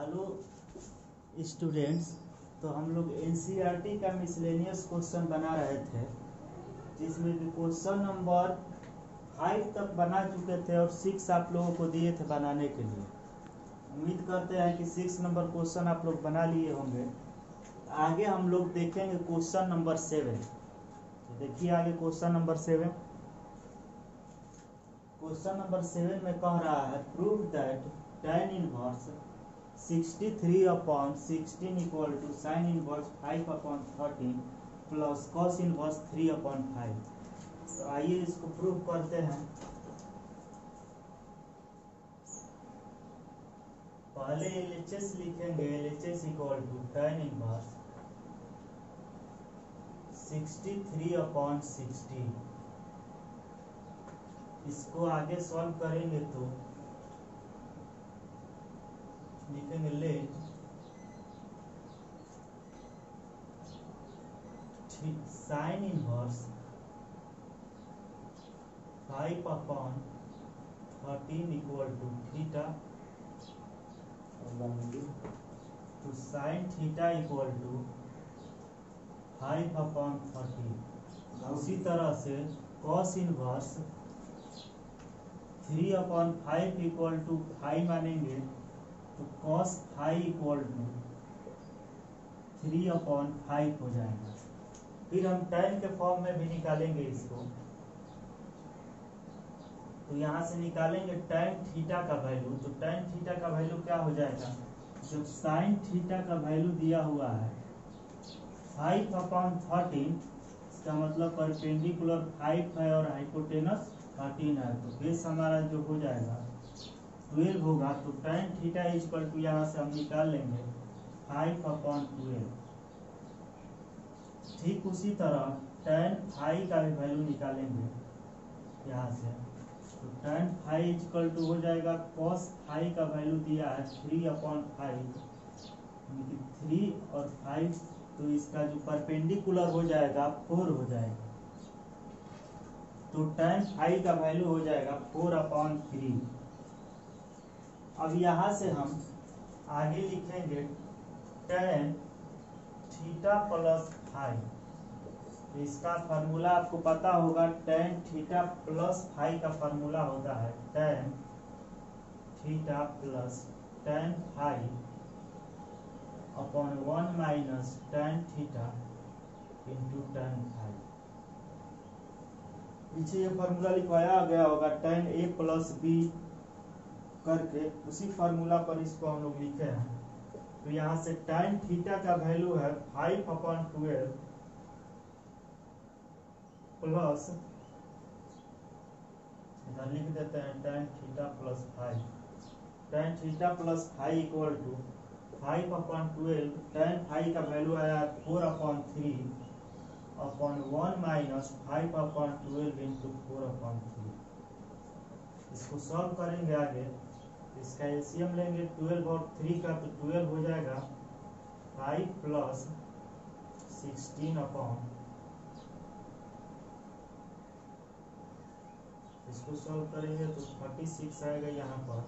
Hello students. तो हम लोग एनसीईआरटी का मिसलेनियस क्वेश्चन बना रहे थे, जिसमें कि क्वेश्चन नंबर 5 तक बना चुके थे और 6 आप लोगों को दिए थे बनाने के लिए। उम्मीद करते हैं कि 6 नंबर क्वेश्चन आप लोग बना लिए होंगे। आगे हम लोग देखेंगे क्वेश्चन नंबर 7। तो देखिए आगे क्वेश्चन नंबर 7। क्वेश्चन नंबर 7 में कह रहा है prove that tan inverse 63/16 equal to sine inverse 5/13 plus cos inverse 3/5। तो आइए इसको प्रूव करते हैं। पहले एलएचएस लिखेंगे। LHS equal to tan inverse 63/16। इसको आगे सॉल्व करेंगे तो लिखेंगे let sine inverse 5/13 equal to theta. तो साइन थीटा इक्वल टू 5/13। उसी तरह से कॉस इनवर्स 3/5 इक्वल टू 5 मानेंगे तो कॉस 5 इक्वल टू 3/5 हो जाएगा। फिर हम tan के फॉर्म में भी निकालेंगे इसको। तो यहाँ से निकालेंगे tan थीटा का वैल्यू। तो tan थीटा का वैल्यू क्या हो जाएगा? जब साइन थीटा का वैल्यू दिया हुआ है 5/13, इसका मतलब परपेंडिकुलर 5 है और हाइपोटेनस 13 है, तो बेस हमारा जो हो जाएगा 12 होगा। तो tan थीटा इक्वल टू यहाँ से हम निकाल लेंगे 5/12। ठीक उसी तरह tan फाई का भी वैल्यू निकालेंगे यहाँ से। तो tan फाई इक्वल टू हो जाएगा cos फाई का वैल्यू दिया है 3/5, 3 और 5, तो इसका जो परपेंडिकुलर हो जाएगा 4 हो जाएगा। तो tan फाई का वैल्यू हो जाएगा 4/3। अब यहाँ से हम आगे लिखेंगे tan थीटा प्लस फाई। तो इसका फार्मूला आपको पता होगा, tan थीटा प्लस फाई का फार्मूला होता है tan theta plus tan phi upon 1 minus tan theta into tan phi. पीछे ये फार्मूला लिखवाया गया होगा tan ए प्लस बी करके, उसी फार्मूला पर इसको हम लोग लिखे हैं। तो यहाँ से tan थीटा का वैल्यू है 5/12 प्लस, इधर लिख देते हैं tan theta plus 5। tan theta plus 5 equal to 5/12। tan phi का वैल्यू आया 4/3 अपॉन 1 माइनस 5/12 इंटू 4/3। इसको सॉल्व करेंगे आगे। इसका एलसीएम लेंगे 12 और 3 का, तो 12 हो जाएगा 5 प्लस 16 अपॉन, इसको सॉल्व करेंगे तो 36 आएगा यहाँ पर,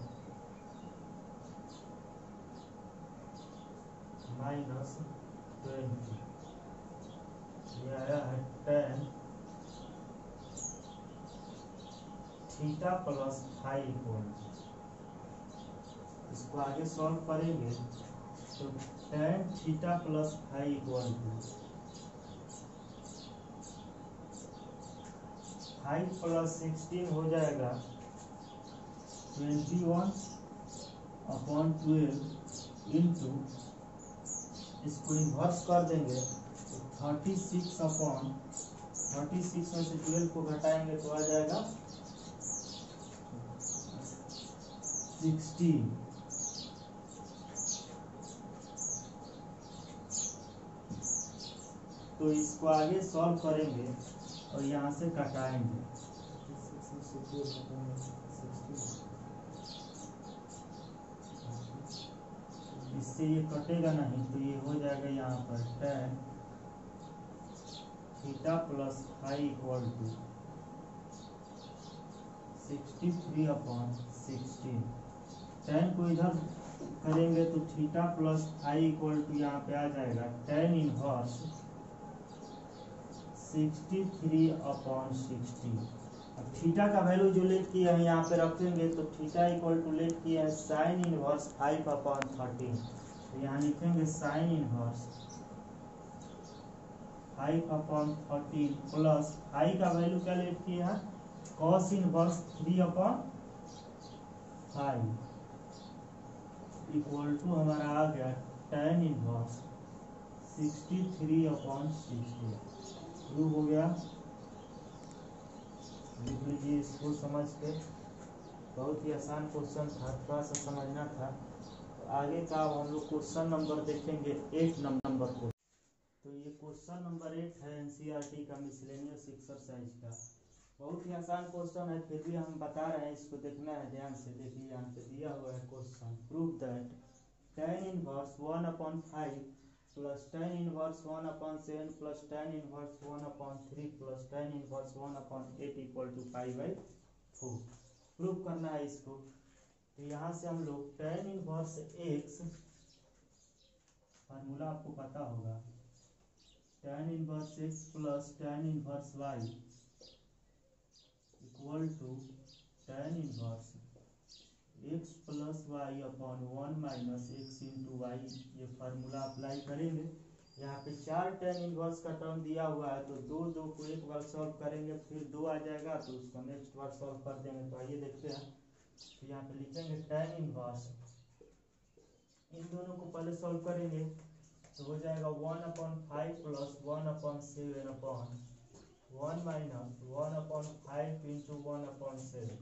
माइनस 20। ये आया है tan थीटा प्लस 5 इक्वल। इसको आगे सॉल्व करेंगे तो tan theta plus 5 equal to 5 plus 16 हो जाएगा 21/12 इंटू, इसको इन्वर्स कर देंगे तो 36 में से 12 को घटाएंगे तो आ जाएगा 16। तो इसको आगे सॉल्व करेंगे और यहाँ से घटाएंगे। इससे ये कटेगा नहीं, तो ये हो जाएगा यहाँ पर tan theta plus 5 equal to 63/16। tan को इधर करेंगे तो theta plus phi equal to यहाँ पे आ जाएगा tan इनवर्स 63/60। अब थीटा का वैल्यू जो लेट किया है यहाँ पे रखेंगे तो थीटा इक्वल टू लेट किया है साइन इनवर्स 5/13। तो यहाँ लिखेंगे साइन इनवर्स 5/13 प्लस फाई का वैल्यू क्या लेट किया है कॉस इनवर्स 3/5 इक्वल टू हमारा आ गया tan इनवर्स 63/60। प्रूव हो गया। लिख लीजिए इसको समझ के, बहुत ही आसान क्वेश्चन था, थोड़ा सा समझना था। तो आगे का हम लोग क्वेश्चन नंबर देखेंगे 8 नंबर को। तो ये क्वेश्चन नंबर 8 है एनसीईआरटी का मिसलेनियस एक्सरसाइज का। बहुत ही आसान क्वेश्चन है, फिर भी हम बता रहे हैं, इसको देखना है ध्यान से। देखिए यहाँ पे दिया हुआ है question, prove that tan inverse 1/5 plus tan inverse 1/7 plus tan inverse 1/3 plus tan inverse 1/8 equal to 5/4। Prove करना है इसको। तो यहाँ से हम लोग tan इनवर्स x फार्मूला आपको पता होगा, tan inverse x plus tan inverse y equal to tan inverse x plus y upon 1 minus x into y. ये फार्मूला अप्लाई करेंगे। यहाँ पे 4 tan इनवर्स का टर्म दिया हुआ है, तो दो को एक बार सॉल्व करेंगे, फिर 2 आ जाएगा तो उसको नेक्स्ट बार सॉल्व कर देंगे। तो आइए देखते हैं। तो यहाँ पे लिखेंगे tan इनवर्स, इन दोनों को पहले सॉल्व करेंगे तो हो जाएगा 1/5 plus 1/7 upon 1 minus 1/5 into 1/7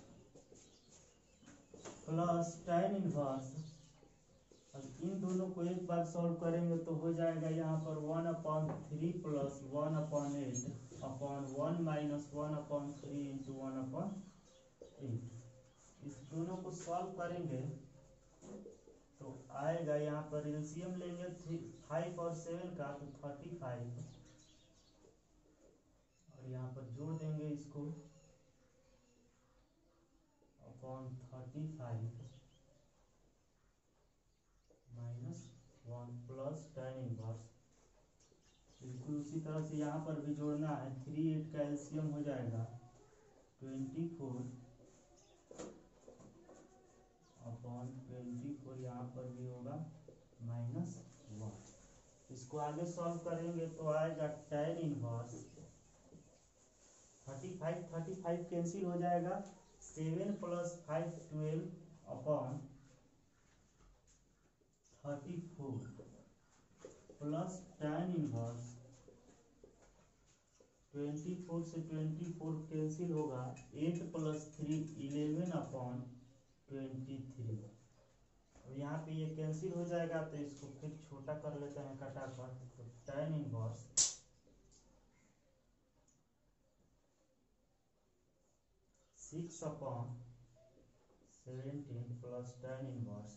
plus tan inverse. अब इन दोनों को एक बार सॉल्व करेंगे तो हो जाएगा यहाँ पर 1/3 प्लस 1/8 अपॉन 1 माइनस 1/3 इंटू 1/8। इस दोनों को सॉल्व करेंगे तो आएगा यहाँ पर एलसीएम लेंगे 5 और 7 का तो 35, और यहाँ पर जोड़ देंगे इसको upon 35 minus 1 plus tan inverse. बिल्कुल उसी तरह से यहाँ पर भी जोड़ना है। 3 8 का एलसीएम हो जाएगा 24 अपॉन 24, यहाँ पर भी होगा -1। इसको आगे सॉल्व करेंगे तो आएगा tan इनवर्स 35 कैंसिल हो जाएगा, 7 plus 5 12 upon 34 plus tan inverse 24 से 24 कैंसिल होगा, 8 प्लस 3 11 अपॉन 23। अब यहाँ पे ये कैंसिल हो जाएगा तो इसको फिर छोटा कर लेते हैं कटाकर। तो tan inverse 6/17 plus tan inverse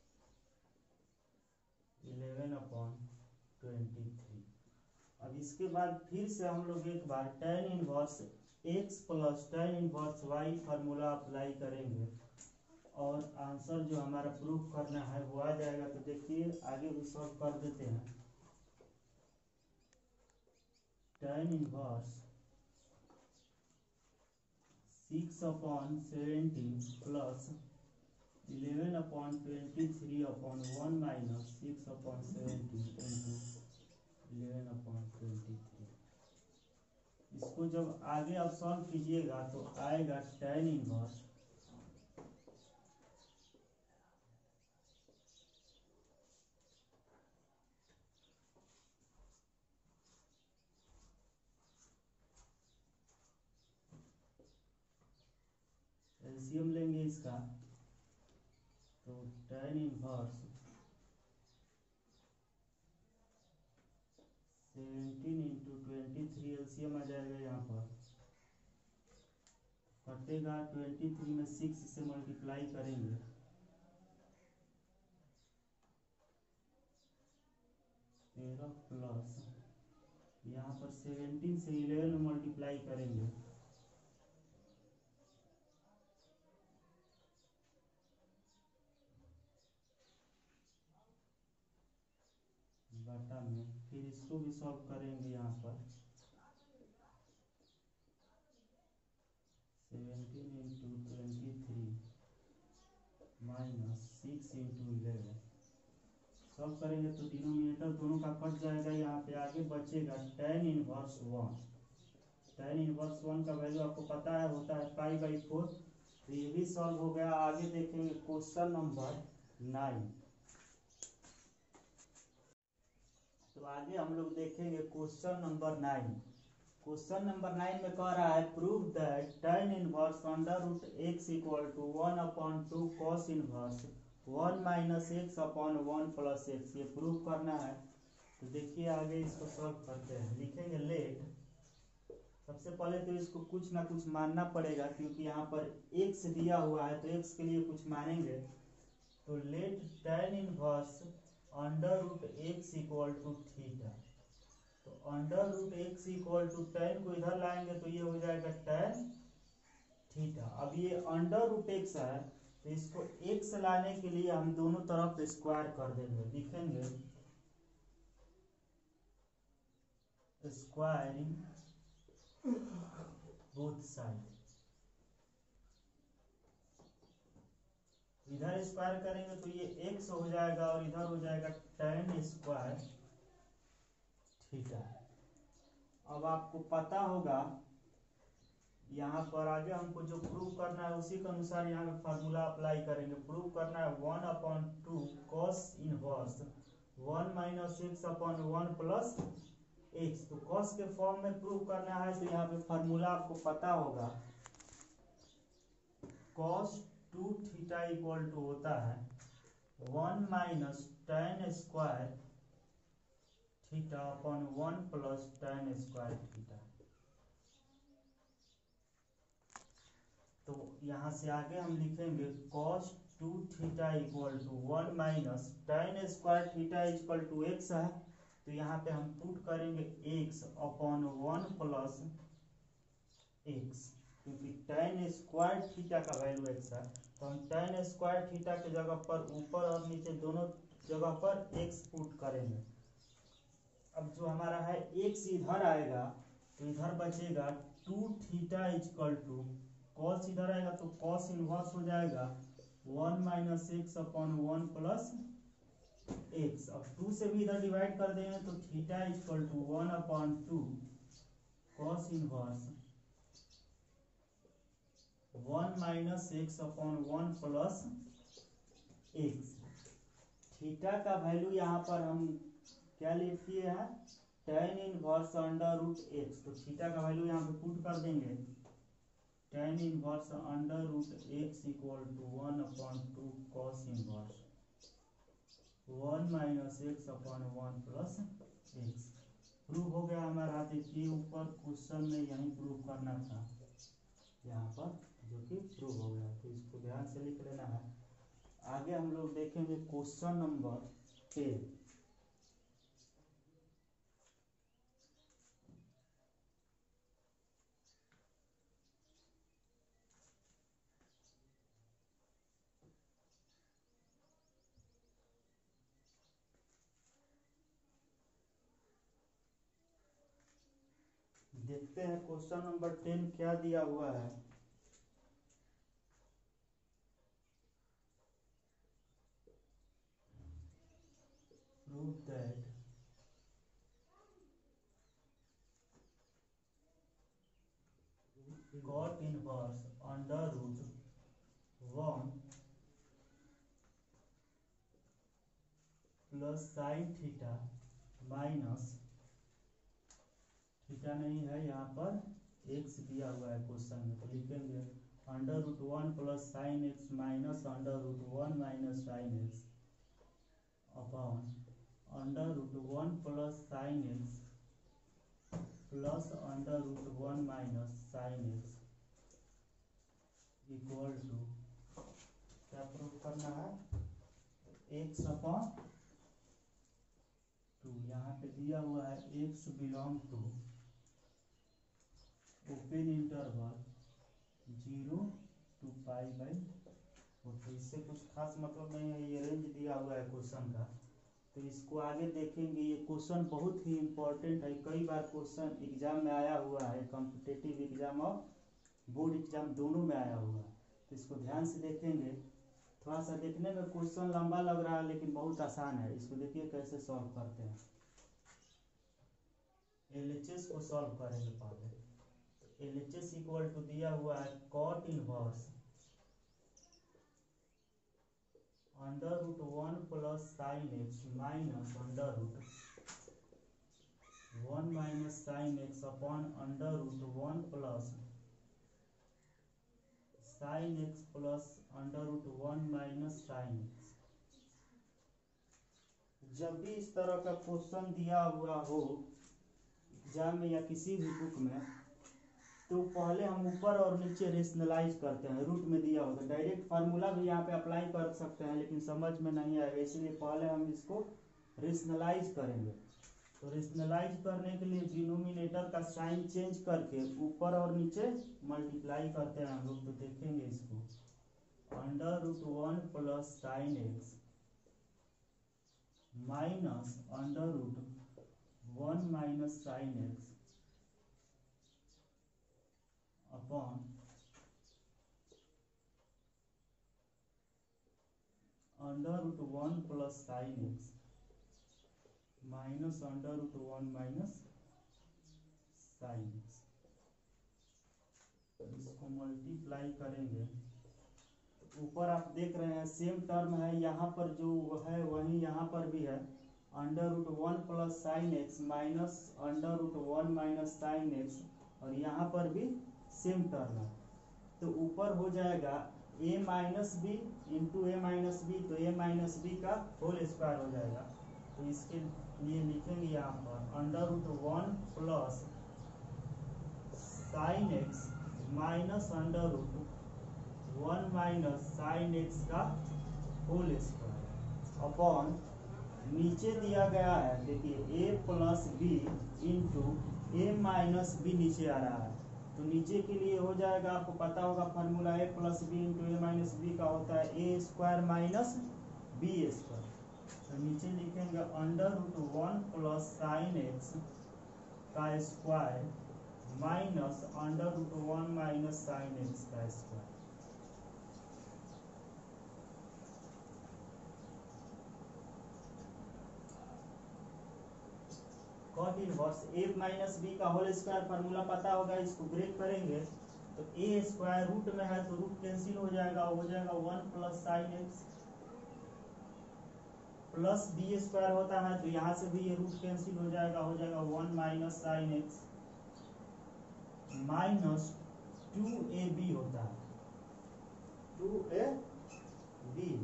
11/23। अब इसके बाद फिर से हम लोग एक बार tan inverse x plus tan inverse y formula apply करेंगे और आंसर जो हमारा प्रूफ करना है वो आ जाएगा। तो देखिए आगे भी सॉल्व कर देते हैं। tan inverse 6/17 plus 11/23 upon 1 minus 6/17 into 11/23। इसको जब आगे आप सॉल्व कीजिएगा तो आएगा tan इनवर्स 17 इंटू 23 एलसीएम आ जाएगा। यहाँ पर कटेगा, 23 में 6 से मल्टीप्लाई करेंगे 13 प्लस यहाँ पर 17 से 11 में मल्टीप्लाई करेंगे डाटा में, फिर इसको भी सॉल्व करेंगे यहाँ पर 17 इंटू 23 माइनस 6 इंटू 11 सॉल्व करेंगे तो डिनोमिनेटर दोनों का कट जाएगा। यहाँ पे आगे बचेगा tan इनवर्स 1। tan इनवर्स 1 का वैल्यू आपको पता है होता है π/4। तो ये भी सॉल्व हो गया। आगे देखेंगे क्वेश्चन नंबर 9। तो आगे हम लोग देखेंगे क्वेश्चन नंबर 9। क्वेश्चन नंबर 9 में कह रहा है prove that tan inverse √x equal to 1/2 cos inverse 1 minus x upon 1 plus x, ये प्रूव करना है। तो देखिए आगे इसको सॉल्व करते हैं। लिखेंगे लेट, सबसे पहले तो इसको कुछ ना कुछ मानना पड़ेगा क्योंकि यहाँ पर एक्स दिया हुआ है तो एक्स के लिए कुछ मानेंगे। तो let tan inverse √x equal to theta. तो √x इक्वल टू tan को इधर लाएंगे तो ये हो जाएगा tan थीटा। अब ये √x है तो इसको x लाने के लिए हम दोनों तरफ स्क्वायर कर देंगे। लिखेंगे स्क्वायरिंग बोथ साइड। इधर स्क्वायर करेंगे तो ये x हो जाएगा और इधर हो जाएगा tan स्क्वायर थीटा। अब आपको पता होगा यहाँ पर आगे हमको जो प्रूव करना है उसी के अनुसार यहाँ पे फार्मूला अप्लाई करेंगे। प्रूव करना है 1/2 cos inverse 1 minus x upon 1 plus x. तो cos के फॉर्म में प्रूव करना है तो यहाँ पे फार्मूला आपको पता होगा cos 2 थीटा इक्वल टू होता है 1 minus tan square theta upon 1 plus tan square theta. तो यहाँ से आगे हम लिखेंगे cos 2 theta equal to 1 minus tan square theta equal to x है। तो यहाँ पे हम पुट करेंगे x अपॉन 1 प्लस एक्स, क्योंकि tan स्क्वायर थीटा का वैल्यू x है तो हम tan स्क्वायर थीटा के जगह पर ऊपर और नीचे दोनों जगह पर x पुट करेंगे। अब जो हमारा है x इधर आएगा तो इधर बचेगा 2 थीटा इक्वल टू cos इधर आएगा तो cos इनवर्स हो जाएगा 1 minus x upon 1 plus x. अब 2 से भी इधर डिवाइड कर देंगे तो theta equal to 1/2 cos inverse 1 minus x upon 1 plus x. Theta का वैल्यू यहाँ पर हम क्या लिख दिए हैं tan इनवर्स √x। तो थीटा का वैल्यू यहाँ पे पुट कर देंगे tan inverse √x equal to 1/2 cos inverse 1 minus x upon 1 plus x. Prove हो गया हमारा। देखिए ऊपर क्वेश्चन में यही प्रूव करना था यहाँ पर, जो कि प्रूव हो गया। तो इसको ध्यान से लिख लेना है। आगे हम लोग देखेंगे क्वेश्चन नंबर 10। देखते हैं क्वेश्चन नंबर 10 क्या दिया हुआ है। Prove that cot inverse √1 plus sine theta minus theta नहीं है यहाँ पर x दिया हुआ है क्वेश्चन में। तो लिखेंगे √1 plus sine x minus √1 minus sine x upon √1 plus sine x plus √1 minus sine x equal to क्या प्रूफ करना है x अपॉन 2। यहाँ पे दिया हुआ है x belong to open interval 0 to π/4। तो इससे कुछ खास मतलब नहीं है, ये रेंज दिया हुआ है क्वेश्चन का। तो इसको आगे देखेंगे। ये क्वेश्चन बहुत ही इम्पोर्टेंट है, कई बार क्वेश्चन एग्जाम में आया हुआ है, कॉम्पिटिटिव एग्जाम और बोर्ड एग्जाम दोनों में आया हुआ है। तो इसको ध्यान से देखेंगे। थोड़ा सा देखने में क्वेश्चन लंबा लग रहा है लेकिन बहुत आसान है। इसको देखिए कैसे सॉल्व करते हैं। LHS को सॉल्व करेंगे पहले। तो LHS इक्वल टू दिया हुआ है cot inverse √1 plus sine x minus √1 minus sine x upon √1 plus sine x plus √1 minus sine x. जब भी इस तरह का क्वेश्चन दिया हुआ हो एग्जाम में या किसी भी बुक में, तो पहले हम ऊपर और नीचे रेशनलाइज करते हैं। रूट में दिया होगा, डायरेक्ट फार्मूला भी यहाँ पे अप्लाई कर सकते हैं लेकिन समझ में नहीं आएगा, इसलिए पहले हम इसको रेशनलाइज करेंगे। तो रेशनलाइज करने के लिए डिनोमिनेटर का साइन चेंज करके ऊपर और नीचे मल्टीप्लाई करते हैं हम लोग। तो देखेंगे इसको √1 plus sine x minus √1 minus sine x upon √1 plus sine x minus √1 minus sine x. इसको मल्टीप्लाई करेंगे। ऊपर आप देख रहे हैं सेम टर्म है, यहाँ पर जो है वही यहाँ पर भी है। √1 plus sine x minus √1 minus sine x, और यहाँ पर भी सेम टर्म है। तो ऊपर हो जाएगा a minus B into A minus B, तो a माइनस बी का होल स्क्वायर हो जाएगा। तो इसके लिए लिखेंगे यहाँ पर √1 plus sine x minus √1 minus sine x का होल स्क्वायर अपॉन नीचे दिया गया है, देखिए a plus B into A minus B नीचे आ रहा है। तो नीचे के लिए हो जाएगा, आपको पता होगा formula a plus B into A minus B का होता है a square minus B square. तो नीचे लिखेंगे √1 प्लस साइन एक्स का square minus √1 minus sine x का square. Cot inverse a minus B का होल स्क्वायर फार्मूला पता होगा, इसको ब्रेक करेंगे तो a स्क्वायर रूट में है तो रूट कैंसिल हो जाएगा, 1 plus sine x plus B square होता है, तो यहाँ से भी ये रूट कैंसिल हो जाएगा 1 minus sine x minus 2ab होता है 2ab।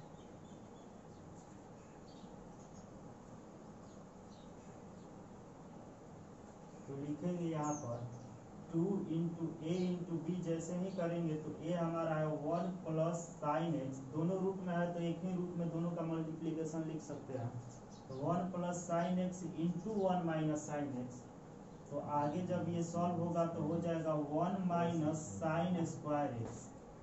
तो लिखेंगे यहाँ पर 2 इंटू ए इंटू बी, जैसे ही करेंगे तो ए हमारा है 1 प्लस साइन एक्स, दोनों रूट में है तो एक ही रूट में दोनों का मल्टीप्लिकेशन लिख सकते हैं। तो 1 plus sine x into 1 minus sine x. तो आगे जब ये सॉल्व होगा तो हो जाएगा 1 minus sine square x,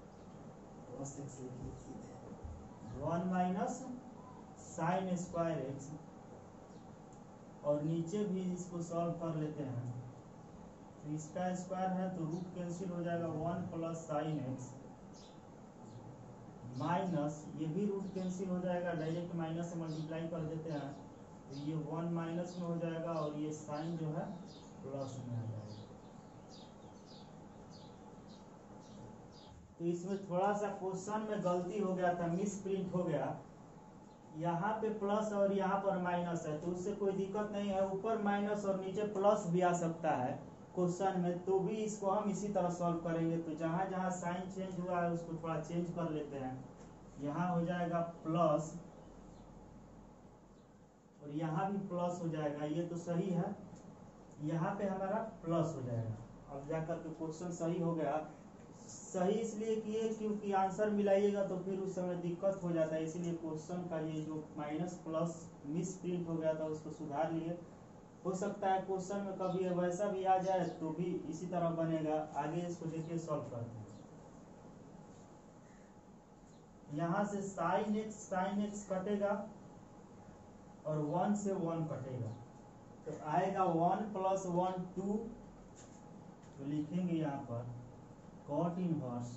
1 minus sine square x, और नीचे भी इसको सॉल्व कर लेते हैं। तो इसका स्क्वायर है तो रूट कैंसिल हो जाएगा 1 प्लस साइन एक्स माइनस, ये भी रूट कैंसिल हो जाएगा, डायरेक्ट माइनस से मल्टीप्लाई कर देते हैं तो ये 1 माइनस में हो जाएगा और ये साइन जो है प्लस में आ जाएगा। तो इसमें थोड़ा सा क्वेश्चन में गलती हो गया था, मिस प्रिंट हो गया, यहाँ पे प्लस और यहाँ पर माइनस है, तो उससे कोई दिक्कत नहीं है। ऊपर माइनस और नीचे प्लस भी आ सकता है क्वेश्चन में, तो भी इसको हम इसी तरह सॉल्व करेंगे। तो जहाँ जहाँ साइन चेंज हुआ है उसको थोड़ा चेंज कर लेते हैं। यहाँ हो जाएगा प्लस और यहाँ भी प्लस हो जाएगा, ये तो सही है, यहाँ पे हमारा प्लस हो जाएगा। अब जाकर के क्वेश्चन सही हो गया। सही इसलिए किए क्योंकि आंसर मिलाइएगा तो फिर उस समय दिक्कत हो जाता है, इसीलिए क्वेश्चन का ये जो माइनस प्लस मिस प्रिंट हो गया था उसको सुधार लिए। हो सकता है क्वेश्चन में कभी वैसा भी आ जाए तो भी इसी तरह बनेगा। आगे इसको देखिए सॉल्व करते हैं। यहाँ से साइन एक्स कटेगा और 1 से 1 कटेगा तो आएगा 1 + 1 2। तो लिखेंगे यहाँ पर cot इनवर्स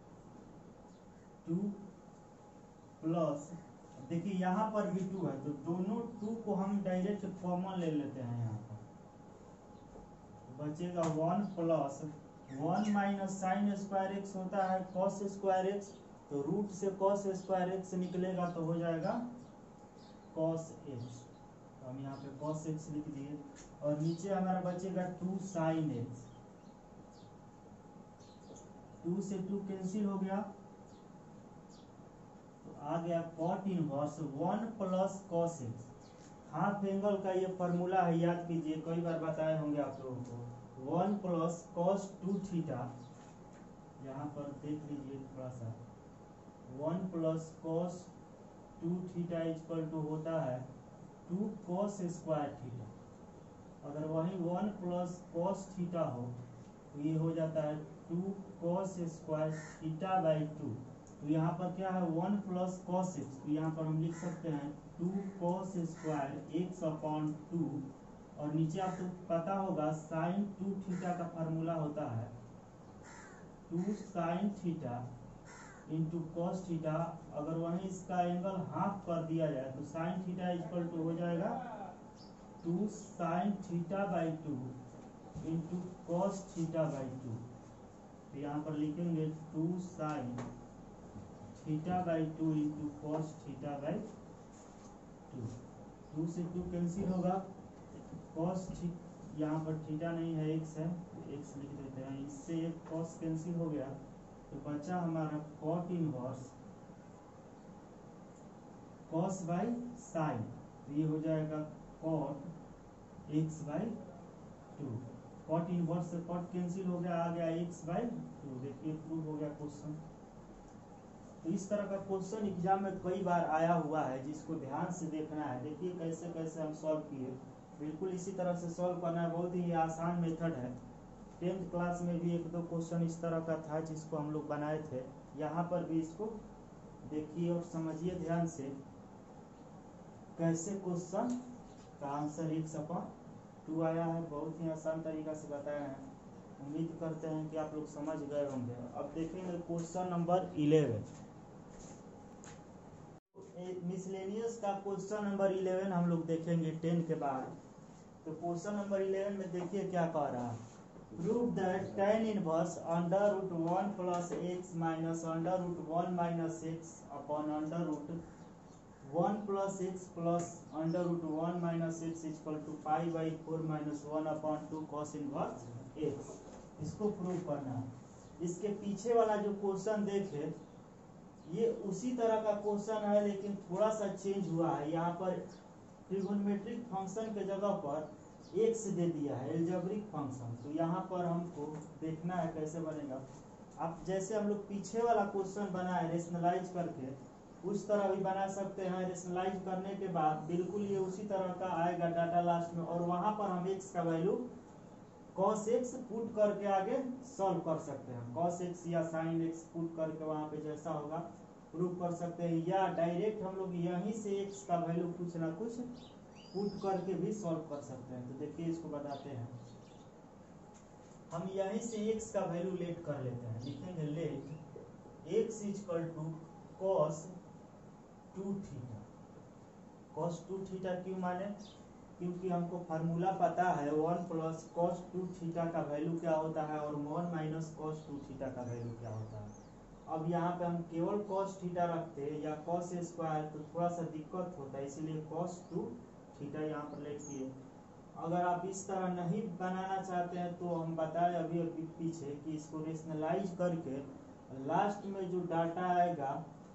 2 प्लस, देखिए यहाँ पर भी 2 है तो दोनों 2 को हम डायरेक्ट कॉमन ले लेते हैं। यहाँ पर बचेगा 1 + 1 माइनस साइन स्क्वायर एक्स होता है कॉस स्क्वायर एक्स, तो रूट से कॉस स्क्वायर एक्स निकलेगा तो हो जाएगा कॉस एक्स। तो हम यहाँ पे कॉस एक्स लिख दिए और नीचे हमारा बचेगा 2 साइन एक्स। 2 से 2 कैंसिल हो गया तो आ गया cot inverse 1 + cos x. Half angle का ये फॉर्मूला है, याद कीजिए, कई बार बताए होंगे आप लोगों को। 1 + cos 2 थीटा, यहाँ पर देख लीजिए थोड़ा सा, 1 + cos 2 थीटा = होता है 2 cos स्क्वायर थीटा। अगर वही 1 + cos थीटा हो तो ये हो जाता है 2 cos स्क्वायर थीटा बाई 2। तो यहाँ पर क्या है 1 + cos x, तो यहाँ पर हम लिख सकते हैं 2 cos स्क्वायर x/2। और नीचे आपको पता होगा साइन 2 थीटा का फार्मूला होता है 2 sin theta into cos theta. अगर वहीं इसका एंगल हाफ कर दिया जाए तो साइन थीटा = हो जाएगा 2 sin theta by 2 into cos theta by 2। तो यहाँ पर लिखेंगे 2 sin theta by 2 into cos theta by 2। 2 से 2 कैंसिल होगा, कॉस यहाँ पर थीटा नहीं है एक्स है तो एक्स लिख देते हैं, इससे एक कॉस कैंसिल हो गया तो बचा हमारा cot inverse cos by sine. तो ये हो जाएगा कॉट x/2। कॉट इनवर्स से कॉट कैंसिल हो गया, आ गया x/2। देखिए प्रूव हो गया क्वेश्चन। तो इस तरह का क्वेश्चन एग्जाम में कई बार आया हुआ है जिसको ध्यान से देखना है। देखिए कैसे कैसे हम सॉल्व किए, बिल्कुल इसी तरह से सॉल्व करना है, बहुत ही आसान मेथड है। 10th क्लास में भी 1-2 क्वेश्चन इस तरह का था जिसको हम लोग बनाए थे। यहाँ पर भी इसको देखिए और समझिए ध्यान से कैसे क्वेश्चन का आंसर x/2 आया है। बहुत ही आसान तरीका से बताया है, उम्मीद करते हैं कि आप लोग समझ गए होंगे। अब देखेंगे क्वेश्चन नंबर 11, मिसलेनियस का क्वेश्चन नंबर 11 हम लोग देखेंगे 10 के बाद। तो क्वेश्चन नंबर 11 में देखिए क्या कह रहा है, prove that tan inverse √1 + x minus √1 - x upon √1 + x plus √1 - x = π/4 - 1/2 cos inverse x। इसको प्रूव करना है। इसके पीछे वाला जो क्वेश्चन देखे ये उसी तरह का क्वेश्चन है लेकिन थोड़ा सा चेंज हुआ है। यहाँ पर ट्रिगोनोमेट्रिक फंक्शन के जगह पर एक्स दे दिया है, एल्जेब्रिक फंक्शन। तो यहाँ पर हमको देखना है कैसे बनेगा। आप जैसे हम लोग पीछे वाला क्वेश्चन बनाए रेशनलाइज करके, उस तरह भी बना सकते हैं। रेशनलाइज करने के बाद बिल्कुल ये उसी तरह का आएगा डाटा लास्ट में, और वहां पर हम एक्स का वैल्यू cos x पुट करके आगे सॉल्व कर सकते हैं। cos x या sin x पुट करके वहां पे जैसा होगा प्रूव कर सकते हैं, या डायरेक्ट हम लोग यहीं से x का वैल्यू कुछ ना कुछ पुट करके भी सॉल्व कर सकते हैं। तो देखिए इसको बताते हैं, हम यहीं से x का वैल्यू लेट कर लेते हैं। लिखेंगे let x = cos 2 theta. cos 2 theta क्यों माने, क्योंकि हमको फार्मूला पता है 1 + cos 2 थीटा का वैल्यू क्या होता है और 1 - cos 2 थीटा का वैल्यू क्या होता है। अब यहाँ पे हम केवल cos थीटा रखते या cos स्क्वायर तो थोड़ा सा दिक्कत होता है, इसीलिए cos 2 थीटा यहाँ पर लेट किए। अगर आप इस तरह नहीं बनाना चाहते हैं तो हम बताए अभी अभी पीछे कि इसको रेशनलाइज करके लास्ट में जो डाटा आएगा,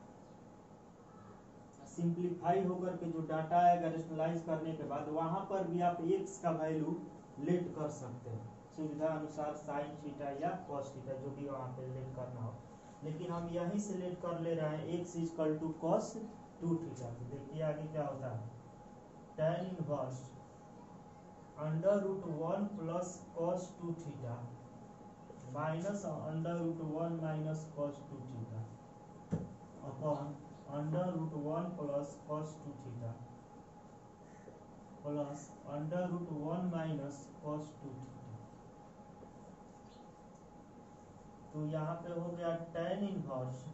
सिंप्लीफाई होकर के जो डाटा आएगा रेशनलाइज करने के बाद, वहां पर भी आप x का वैल्यू लेट कर सकते हैं सुविधा अनुसार, साइन थीटा या कॉस थीटा जो भी वहां पे लेट करना हो। लेकिन हम यहीं से लेट कर ले रहे हैं x = cos 2 थीटा। तो देखिए आगे क्या होता है, tan inverse √1 + cos 2 theta minus √1 - cos 2 theta upon √1 + cos 2 theta plus under root 1 minus cos 2 theta. तो यहाँ पे हो गया tan inverse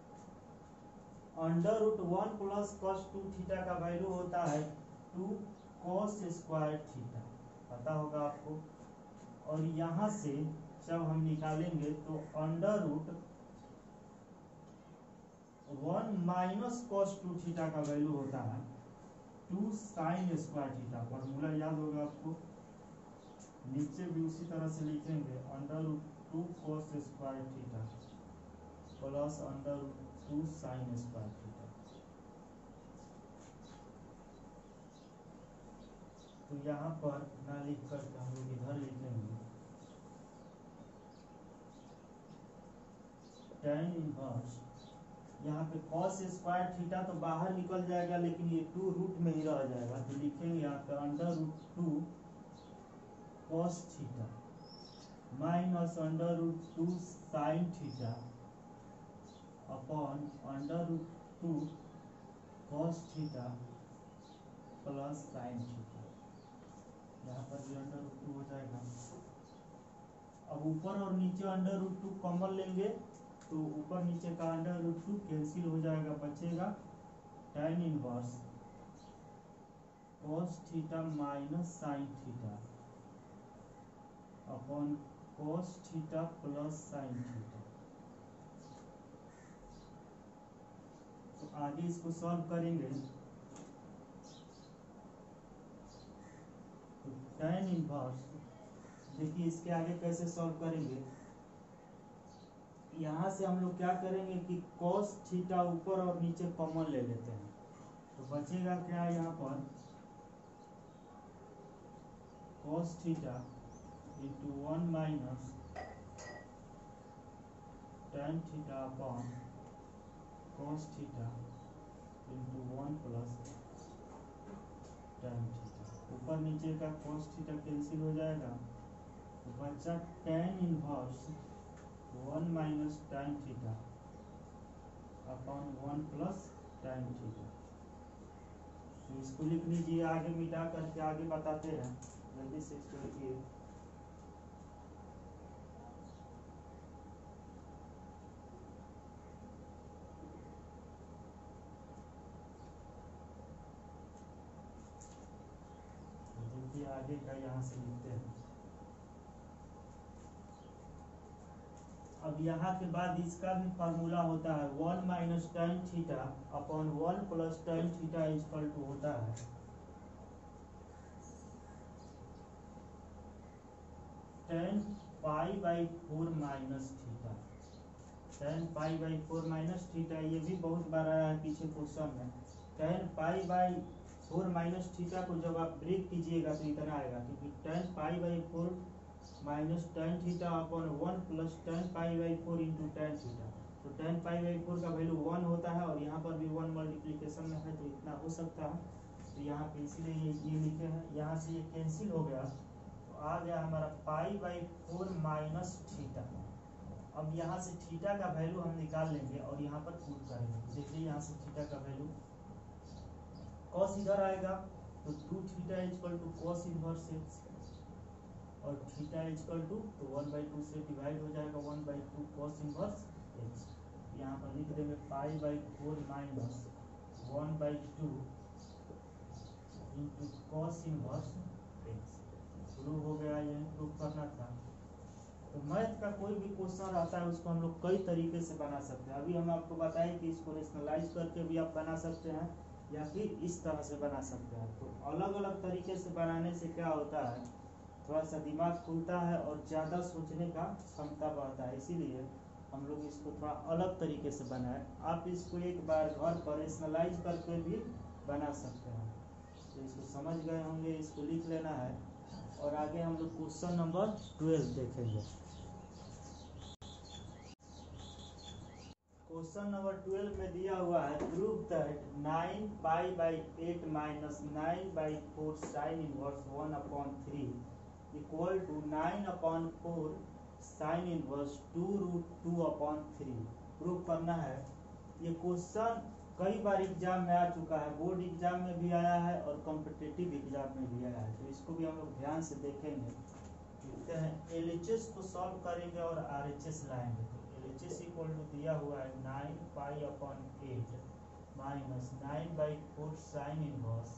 under root 1 plus cos 2 theta का वैल्यू होता है 2 cos स्क्वायर थीटा, पता होगा आपको। और यहाँ से जब हम निकालेंगे तो under root 1 minus cos 2 theta का वैल्यू होता है 2 साइन स्क्वायर थीटा। फॉर्मूला याद होगा आपको, नीचे भी उसी तरह से लिखेंगे under root 2 cos square theta plus under root 2 sine square theta. तो यहाँ पर ना लिख करके हम लोग इधर लिखेंगे tan इनवर्स, यहाँ पे cos स्क्वायर थीटा तो बाहर निकल जाएगा लेकिन ये 2 रूट में ही रह जाएगा, तो लिखेंगे यहाँ पे under root 2 cos theta minus under root 2 sine theta upon under root 2 cos theta plus sine theta. यहाँ पर भी अंडर रूट 2 हो जाएगा। अब ऊपर और नीचे अंडर रूट 2 कॉमन लेंगे तो ऊपर नीचे का अंडर रूट 2 कैंसिल हो जाएगा, बचेगा tan inverse cos theta minus sine theta upon cos theta plus sine theta. तो आगे इसको सॉल्व करेंगे तो tan इनवर्स, देखिए इसके आगे कैसे सॉल्व करेंगे। यहाँ से हम लोग क्या करेंगे कि cos थीटा ऊपर और नीचे कॉमन ले लेते हैं, तो बचेगा क्या यहाँ पर cos theta into 1 minus tan theta upon cos theta into 1 plus tan theta. ऊपर नीचे का cos थीटा कैंसिल हो जाएगा तो बचा tan inverse 1 minus tan theta upon 1 plus tan theta. तो इसको लिख लीजिए, आगे मिटा करके आगे बताते हैं, जल्दी से इसको लिखिए। जल्दी आगे का यहाँ से लिखते हैं। अब यहाँ के बाद इसका भी फार्मूला होता है 1 minus tan theta upon 1 plus tan theta equal to होता है tan pi by 4 minus theta. tan pi by 4 minus theta, ये भी बहुत बार आया है पीछे क्वेश्चन में। tan pi by 4 minus theta को जब आप ब्रेक कीजिएगा तो इतना आएगा, क्योंकि tan pi by 4 minus tan theta upon 1 plus tan pi by 4 into tan theta. तो tan पाई बाई 4 का वैल्यू 1 होता है और यहाँ पर भी 1 मल्टीप्लीकेशन में है तो इतना हो सकता है। तो यहाँ पे इसीलिए ये लिखे हैं, यहाँ से ये कैंसिल हो गया तो आ गया हमारा पाई बाई 4 माइनस थीटा। अब यहाँ से थीटा का वैल्यू हम निकाल लेंगे और यहाँ पर पुट करेंगे। देखिए यहाँ से थीटा का वैल्यू cos इधर आएगा तो 2 theta equal to cos inverse x और थीटा इक्वल टू तो 1/2 से डिवाइड हो जाएगा 1/2 cos इनवर्स x। यहाँ पर लिख देंगे pi by 4 minus 1/2 into cos inverse x। Prove हो गया, यही प्रूव करना था। तो मैथ का कोई भी क्वेश्चन रहता है उसको हम लोग कई तरीके से बना सकते हैं। अभी हम आपको बताएं कि इसको रेशनलाइज करके भी आप बना सकते हैं या फिर इस तरह से बना सकते हैं। तो अलग अलग तरीके से बनाने से क्या होता है, थोड़ा सा दिमाग खुलता है और ज़्यादा सोचने का क्षमता बढ़ता है। इसीलिए हम लोग इसको थोड़ा अलग तरीके से बनाए। आप इसको एक बार घर पर रेशनलाइज करके भी बना सकते हैं। तो इसको समझ गए होंगे, इसको लिख लेना है और आगे हम लोग क्वेश्चन नंबर 12 देखेंगे। क्वेश्चन नंबर 12 में दिया हुआ है prove that 9 pi by 8 minus 9/4 sine inverse 1/3 equal to 9/4 sine inverse 2√2/3 prove करना है। ये क्वेश्चन कई बार एग्जाम में आ चुका है, बोर्ड एग्जाम में भी आया है और कॉम्पिटिटिव एग्जाम में भी आया है, तो इसको भी हम लोग ध्यान से देखेंगे। लिखते हैं LHS को सॉल्व करेंगे और RHS लाएंगे। तो LHS इक्वल टू दिया हुआ है 9π/8 माइनस 9/4 साइन इनवर्स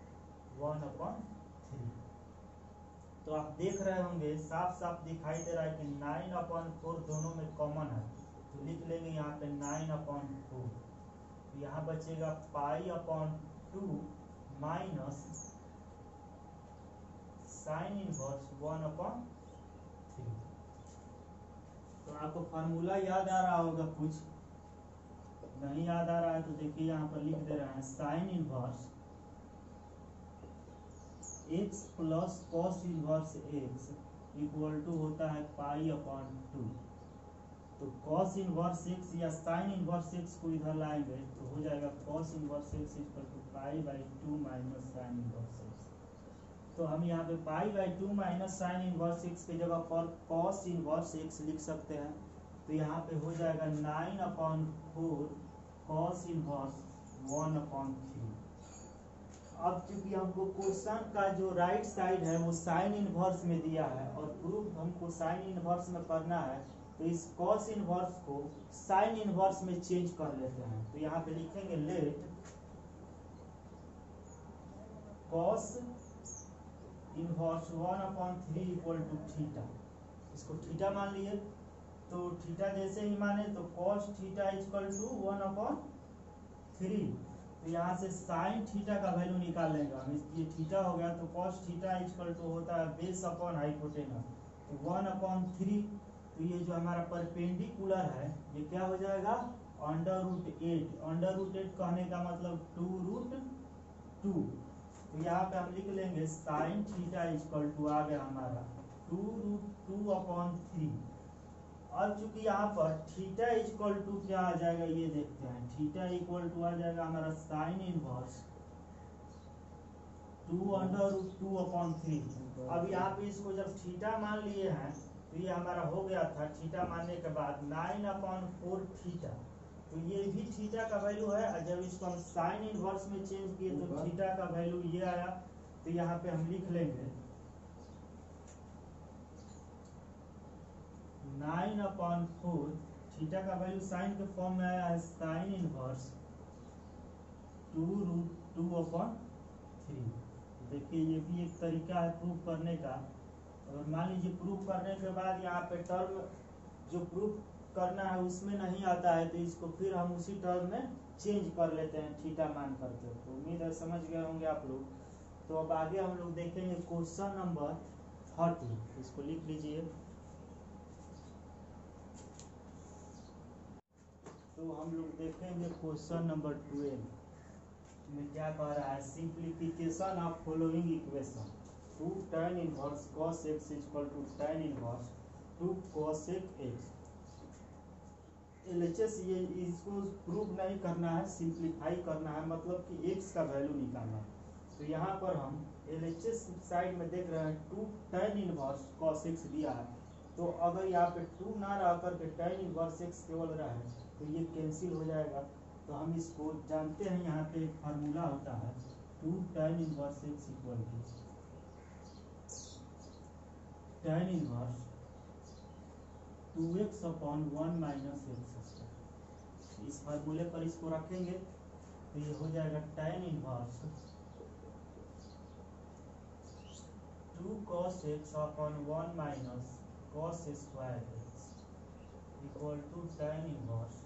1/3। तो आप देख रहे होंगे साफ साफ दिखाई दे रहा है कि 9/4 दोनों में कॉमन है, तो लिख लेंगे यहाँ पे 9/4। तो यहाँ बचेगा π/2 माइनस साइन इनवर्स 1/3। तो आपको फार्मूला याद आ रहा होगा, कुछ नहीं याद आ रहा है तो देखिए यहाँ पर लिख दे रहे हैं sine inverse x plus cos inverse x equal to होता है π/2। तो कॉस इनवर्स x या साइन इनवर्स x को इधर लाएंगे तो हो जाएगा cos inverse x equal to π/2 minus sine inverse x। तो हम यहाँ पे π/2 माइनस साइन इनवर्स x की जगह पर कॉस इनवर्स x लिख सकते हैं। तो यहाँ पे हो जाएगा 9/4 कॉस इनवर्स 1/3। अब चूंकि हमको क्वेश्चन का जो राइट साइड है वो साइन इनवर्स में दिया है और प्रूफ हमको साइन इनवर्स में करना है, तो इस कॉस इनवर्स को साइन इनवर्स में चेंज कर लेते हैं। तो यहाँ पे लिखेंगे let cos inverse 1/3 equal to theta. इसको थीटा मान लिए, तो थीटा जैसे ही माने तो कॉस थीटा इक्वल टू 1/3। तो यहाँ से साइन थीटा का वैल्यू निकाल लेंगे हम। ये थीटा हो गया तो कॉस थीटा इक्वल टू होता है बेस अपॉन हाइपोटेनस, तो 1/3। तो ये जो हमारा परपेंडिकुलर है ये क्या हो जाएगा √8। √8 कहने का मतलब 2√2। तो यहाँ पे हम लिख लेंगे साइन थीटा इक्वल टू आ गया हमारा 2√2/3। अब चूंकि यहाँ पर थीटा इक्वल टू क्या आ जाएगा ये देखते हैं। थीटा इक्वल टू आ जाएगा हमारा साइन इनवर्स 2√2/3। अब यहाँ पे इसको जब थीटा मान लिए हैं तो ये हमारा हो गया था थीटा मानने के बाद 9/4 थीटा। तो ये भी थीटा का वैल्यू है और जब इसको हम साइन इनवर्स में चेंज किए तो थीटा का वैल्यू ये आया। तो यहाँ पे हम लिख लेंगे 9/4 थीटा का वैल्यू साइन के फॉर्म में आया है साइन इनवर्स 2√2/3। देखिए ये भी एक तरीका है प्रूफ करने का। और मान लीजिए प्रूफ करने के बाद यहाँ पे टर्म जो प्रूफ करना है उसमें नहीं आता है तो इसको फिर हम उसी टर्म में चेंज कर लेते हैं थीटा मान करके। तो उम्मीद है समझ गए होंगे आप लोग। तो अब आगे हम लोग देखेंगे क्वेश्चन नंबर 30। इसको लिख लीजिए। तो हम लोग देखेंगे क्वेश्चन नंबर 12 में क्या कह रहा है, simplification of following equation 2 tan inverse cos x equal to tan inverse 2 cosec x। LHS ये इसको प्रूव नहीं करना है, सिंप्लीफाई करना है, मतलब कि x का वैल्यू निकालना है। तो यहाँ पर हम LHS साइड में देख रहे हैं 2 tan इनवर्स cos x दिया है। तो अगर यहाँ पे 2 ना रह करके tan इनवर्स x केवल रहा है तो ये कैंसिल हो जाएगा। तो हम इसको जानते हैं, यहाँ पे एक फार्मूला होता है 2 tan inverse x equal to tan inverse 2x/1 minus x²। इस फार्मूले पर इसको रखेंगे तो ये हो जाएगा tan inverse 2 cos x/1 minus cos square x equal to tan inverse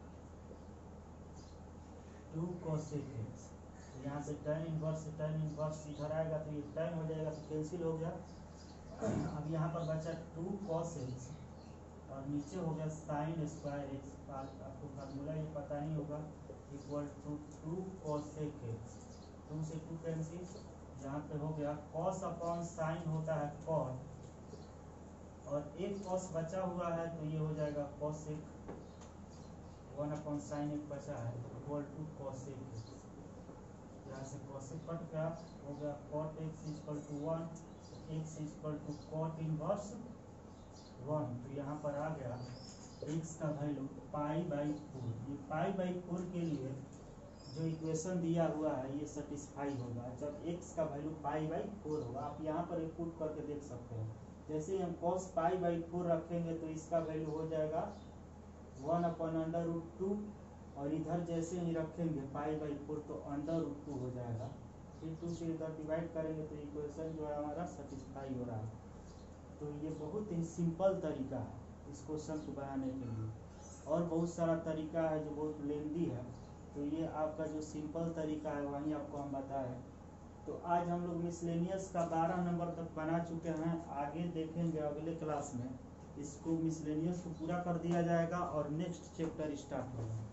2 cosec x। तो यहाँ से tan इनवर्स इधर आएगा तो ये tan हो जाएगा तो कैंसिल हो गया। अब यहाँ पर बचा 2 cos x और नीचे हो गया साइन स्क्वायर x। आपको फार्मूला ये पता नहीं होगा, इक्वल टू 2 cosec x। 2 से 2 कैंसिल, यहाँ पे हो गया cos अपॉन साइन होता है cot और एक cos बचा हुआ है तो ये हो जाएगा cosec 1/sin एक बचा है इक्वल टू cosec x। यहाँ से cosec कट गया, हो गया cot x equal to 1, x equal to cot inverse 1। तो यहाँ पर आ गया x का वैल्यू π/4। ये π/4 के लिए जो इक्वेशन दिया हुआ है ये सेटिस्फाई होगा जब x का वैल्यू π/4 होगा। आप यहाँ पर एक पुट करके देख सकते हैं। जैसे ही हम cos π/4 रखेंगे तो इसका वैल्यू हो जाएगा 1/√2 और इधर जैसे ही रखेंगे π/4 तो √2 हो जाएगा। फिर 2 से इधर डिवाइड करेंगे तो इक्वेशन जो है हमारा सेटिस्फाई हो रहा है। तो ये बहुत ही सिंपल तरीका है इस क्वेश्चन को बनाने के लिए, और बहुत सारा तरीका है जो बहुत लेंदी है। तो ये आपका जो सिंपल तरीका है वही आपको हम बताएं। तो आज हम लोग मिसलेनियस का 12 नंबर तक बना चुके हैं। आगे देखेंगे अगले क्लास में इसको मिसलेनियस को पूरा कर दिया जाएगा और नेक्स्ट चैप्टर स्टार्ट होगा।